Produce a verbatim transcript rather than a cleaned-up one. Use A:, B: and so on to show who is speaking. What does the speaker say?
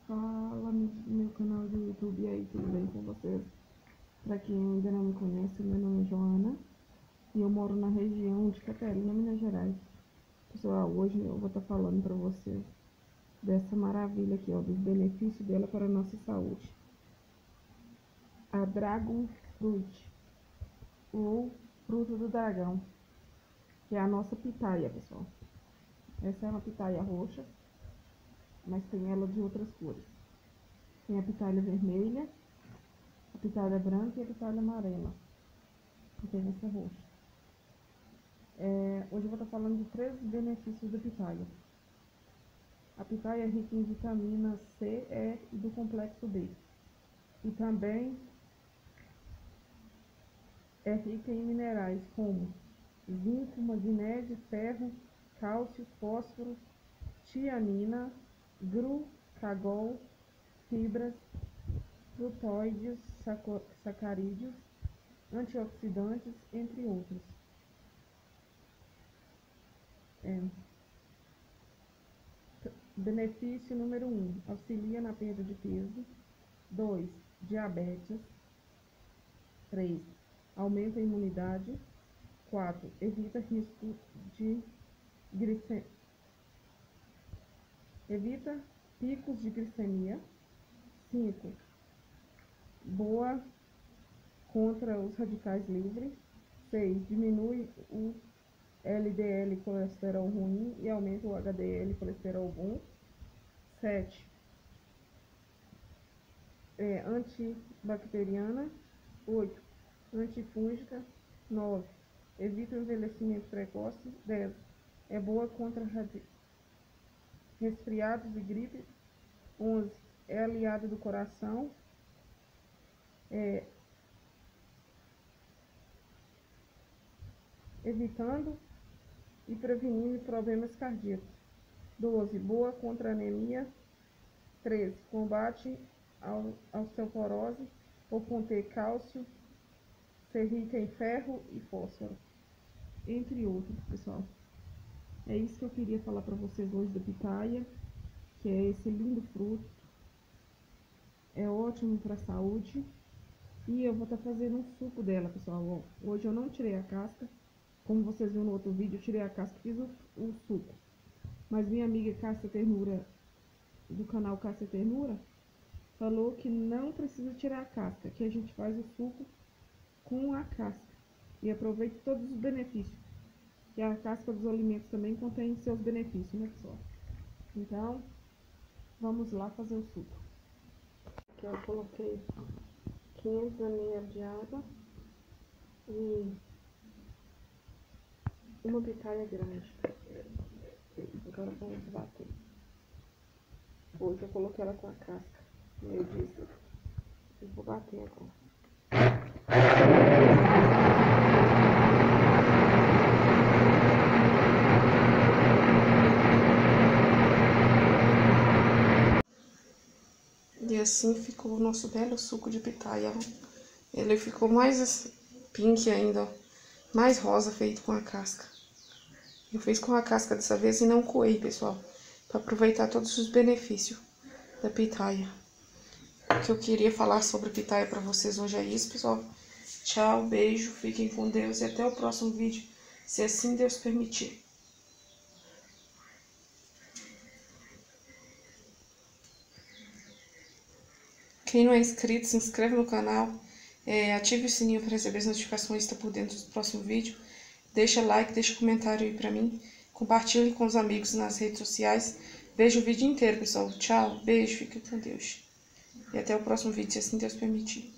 A: Fala, meu canal do YouTube, e aí, tudo bem com vocês? Pra quem ainda não me conhece, meu nome é Joana e eu moro na região de Catarina, Minas Gerais. Pessoal, hoje eu vou estar falando pra vocês dessa maravilha aqui, ó, dos benefícios dela para a nossa saúde. A Dragon Fruit, ou fruto do dragão, que é a nossa pitaia, pessoal. Essa é uma pitaia roxa, mas tem ela de outras cores. Tem a pitaia vermelha, a pitaia branca e a pitaia amarela. E tem essa roxa. É, hoje eu vou estar falando de três benefícios da pitaia. A pitaia é rica em vitamina C, E e do complexo B. E também é rica em minerais como zinco, magnésio, ferro, cálcio, fósforo, tiamina, glucagol, fibras, frutóides, sacarídeos, antioxidantes, entre outros. É. Benefício número um, auxilia na perda de peso. dois, diabetes. três, aumenta a imunidade. quatro, evita risco de glicemia. Evita picos de glicemia. cinco, boa contra os radicais livres. seis, diminui o L D L, colesterol ruim, e aumenta o H D L, colesterol bom. sete, é antibacteriana. oito, antifúngica. nove, evita o envelhecimento precoce. dez, é boa contra resfriados e gripe. onze, é aliada do coração. É, evitando e prevenindo problemas cardíacos. doze, boa contra anemia. treze, combate a osteoporose por conter cálcio, ser rica em ferro e fósforo, entre outros, pessoal. É isso que eu queria falar para vocês hoje da pitaia, que é esse lindo fruto. É ótimo para a saúde. E eu vou estar tá fazendo um suco dela, pessoal. Hoje eu não tirei a casca. Como vocês viram no outro vídeo, eu tirei a casca e fiz o, o suco. Mas minha amiga Cássia Ternura, do canal Cássia Ternura, falou que não precisa tirar a casca, que a gente faz o suco com a casca. E aproveite todos os benefícios. Que a casca dos alimentos também contém seus benefícios, né, pessoal? Então, vamos lá fazer o suco. Aqui eu coloquei quinhentos mililitros de água e uma pitaia grande. Agora vamos bater. Hoje eu coloquei ela com a casca, como eu disse. Eu vou bater agora. E assim ficou o nosso belo suco de pitaia. Ele ficou mais pink ainda, ó. Mais rosa, feito com a casca. Eu fiz com a casca dessa vez e não coei, pessoal, para aproveitar todos os benefícios da pitaia. O que eu queria falar sobre pitaia para vocês hoje é isso, pessoal. Tchau, beijo, fiquem com Deus e até o próximo vídeo, se assim Deus permitir. Quem não é inscrito, se inscreve no canal, é, ative o sininho para receber as notificações e estar por dentro do próximo vídeo. Deixa like, deixa comentário aí pra mim. Compartilhe com os amigos nas redes sociais. Veja o vídeo inteiro, pessoal. Tchau, beijo, fique com Deus. E até o próximo vídeo, se assim Deus permitir.